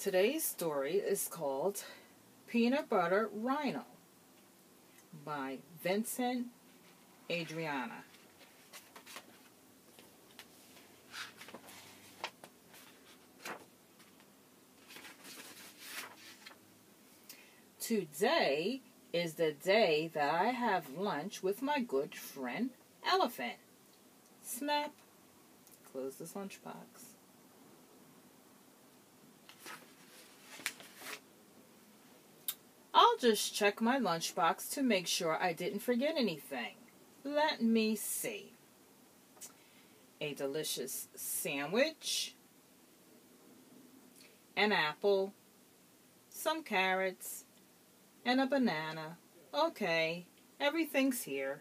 Today's story is called Peanut Butter RHINO by Vincent Adriana. Today is the day that I have lunch with my good friend Elephant. Snap. Close this lunchbox. I'll just check my lunchbox to make sure I didn't forget anything. Let me see. A delicious sandwich, an apple, some carrots, and a banana. Okay, everything's here.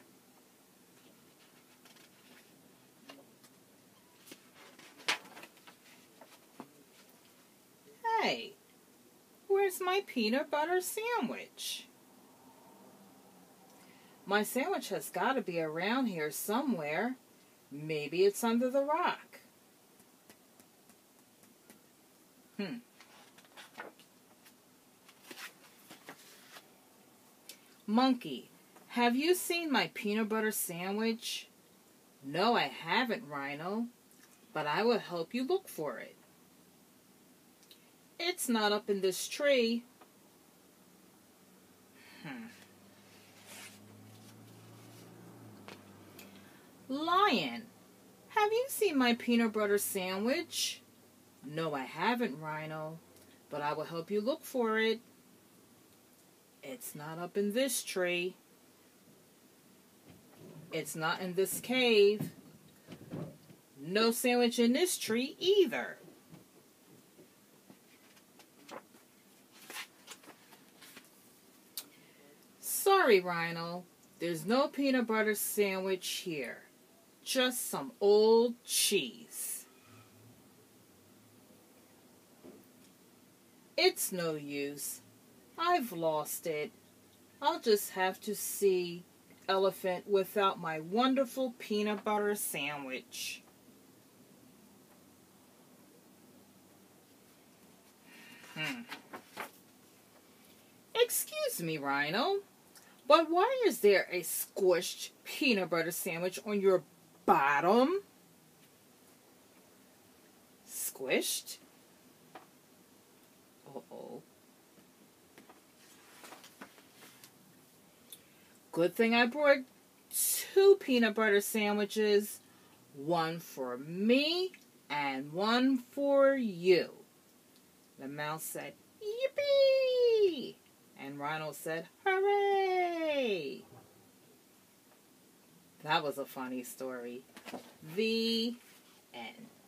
Hey, where's my peanut butter sandwich? My sandwich has got to be around here somewhere. Maybe it's under the rock. Monkey, have you seen my peanut butter sandwich? No, I haven't, Rhino, but I will help you look for it. It's not up in this tree. Lion, have you seen my peanut butter sandwich? No, I haven't, Rhino, but I will help you look for it. It's not up in this tree. It's not in this cave. No sandwich in this tree either. Sorry, Rhino. There's no peanut butter sandwich here. Just some old cheese. It's no use. I've lost it. I'll just have to see Elephant without my wonderful peanut butter sandwich. Excuse me, Rhino, but why is there a squished peanut butter sandwich on your bottom? Squished? Uh-oh. Good thing I brought 2 peanut butter sandwiches. One for me and one for you. The mouse said, yippee! And Rhino said, hooray! That was a funny story. The end.